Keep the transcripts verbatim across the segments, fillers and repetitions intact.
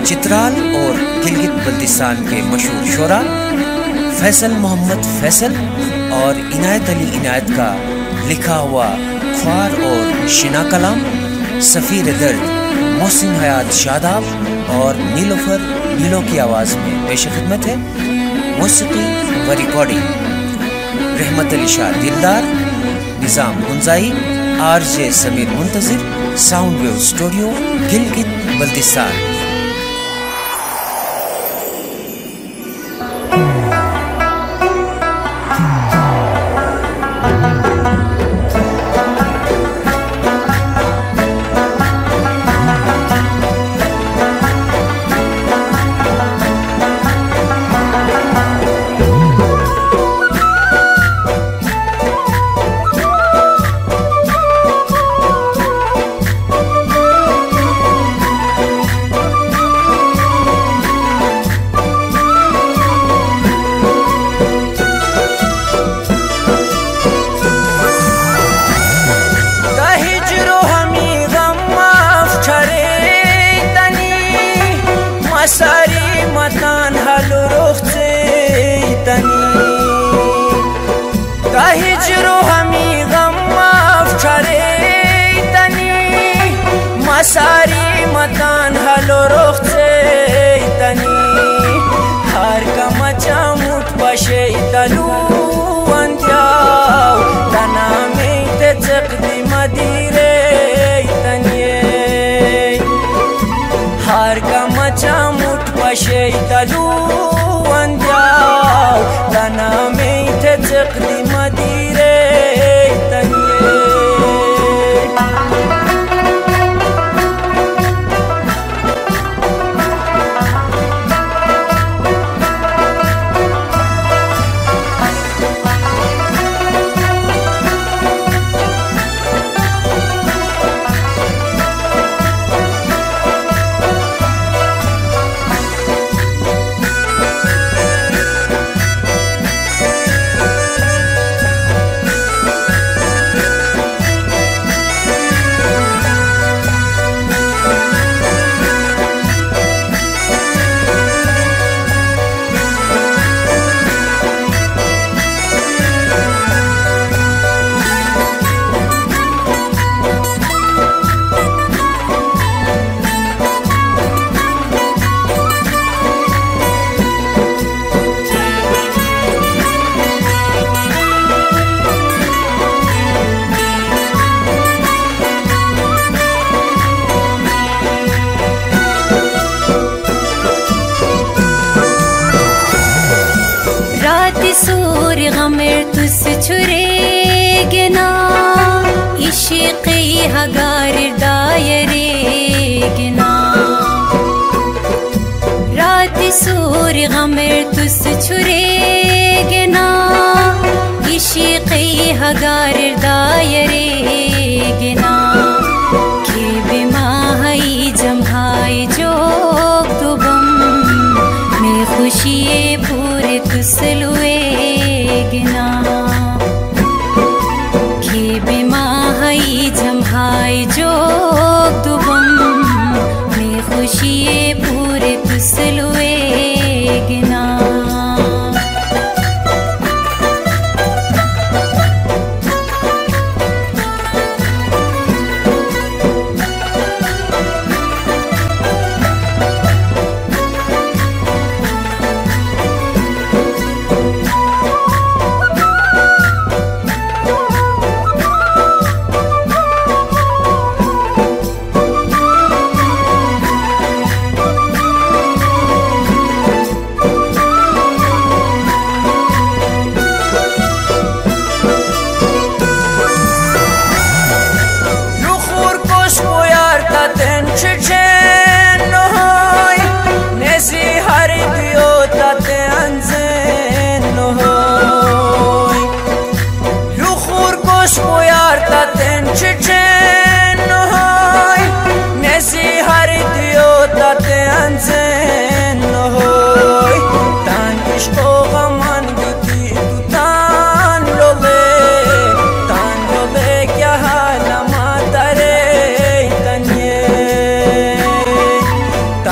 चित्राल और गिलगित बल्तिस्तान के मशहूर शोरा फैसल मोहम्मद फैसल और इनायत अली इनायत का लिखा हुआ ख्वार और शिना कलाम, सफ़ीर दर्द मोहसिन हयात शादाब और नीलोफर नीलो की आवाज़ में पेश खिदमत है। मौसीकी व रिकॉर्डिंग रहमत Ali Shah Dildar, Nizam Gunjai, R J Sameer Muntazir, sound wave studio Gilgit Baltistan. सारी मकान हलो रोख से तनी हर का मचा मुठ पशे तलू अंत्याव तना में ते चकदी मदीरे तनी हर का मचा मुठ पशे तलू अंत्याव तना में ते चकदी मदीरे तनी। छुरेगना इश्क़ी हगार दायरेगना रात सूर गमेर तुस छुरेगना इश्क़ी हगार दायरेगना के बिमाही जम्हाई जोग दुबम में खुशिये पूरे तुसलुएगना जम्हाई जोग दुबम में खुशिये पूरे तुसलुएगना।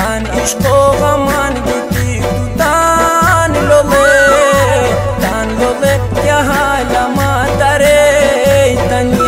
तान इश्को गमान गिती तू तान लोले तान लोले क्या हाला मातरे तनिए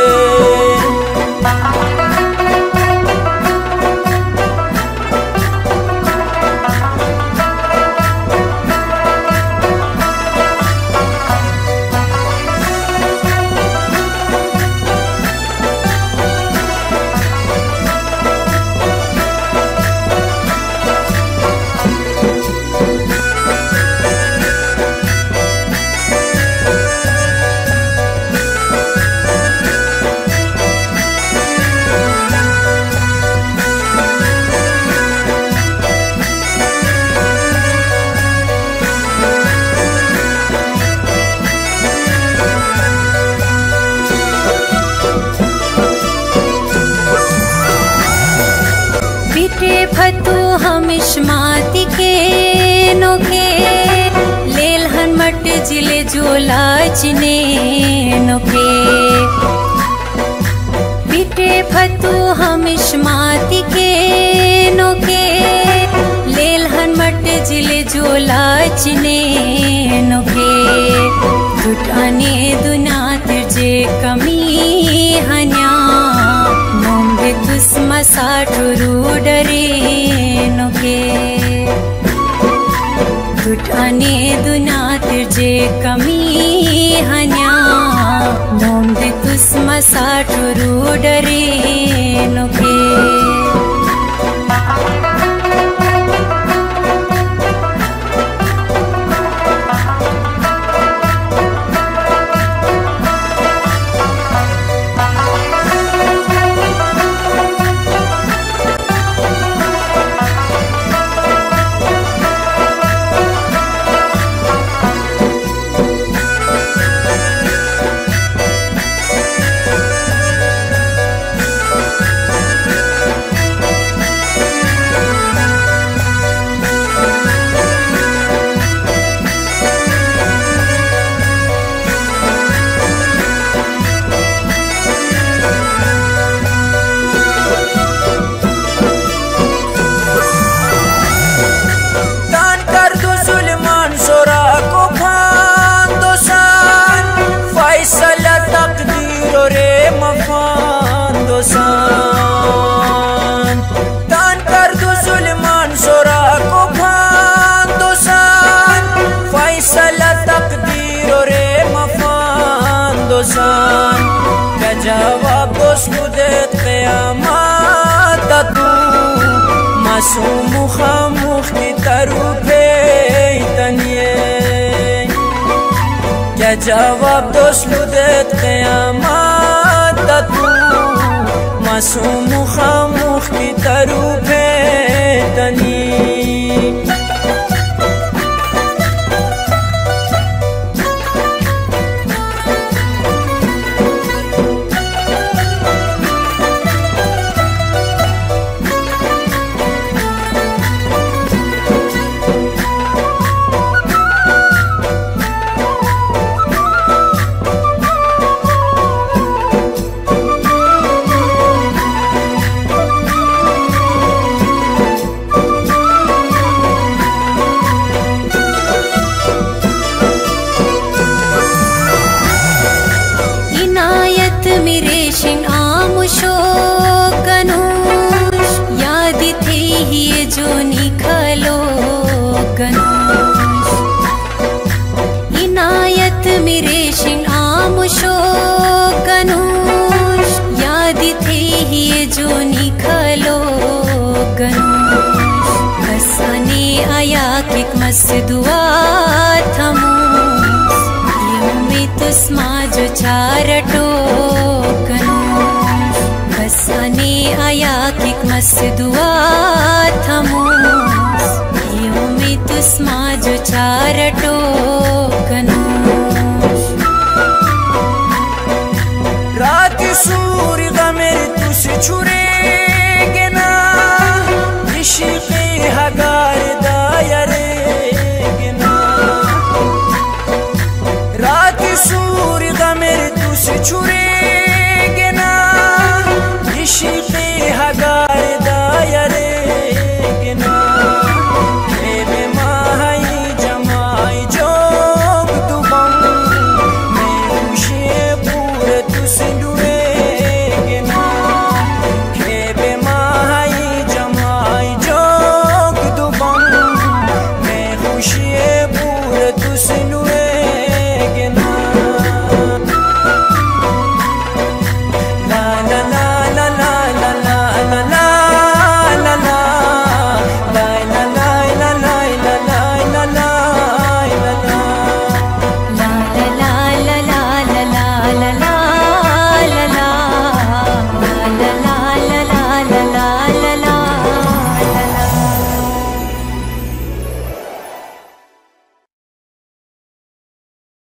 फतू हमिशमाती के नोके लेलहन मट जिले जोला चिने नोके बिटे फतू हमिशमाती के नोके लेलहन मट जिले जोला चिने नोके दुटाने दुना तिरजे कमी हन्या नोंगे तुस मसाठुरु डरे नोके दुटाने दुना तिरजे कमी हन्या नोंगे तुस मसाठुरु डरे नोके जवाब दोस्त क़यामत तू मासूम खामुख की तरूफे तनिए क्या जवाब दोस्त क़यामत तू मासूम खामुख की तरूफे तनिए इनायत मेरे शिन आमुशो गनुष याद थे ही जो निखलो गनुष हसने आया किक मसदुआ थमूस यूं में तुस्मा जो चारटो गनुष हसने आया किक मसदुआ थमूस यूं में तुस्मा जो चारटो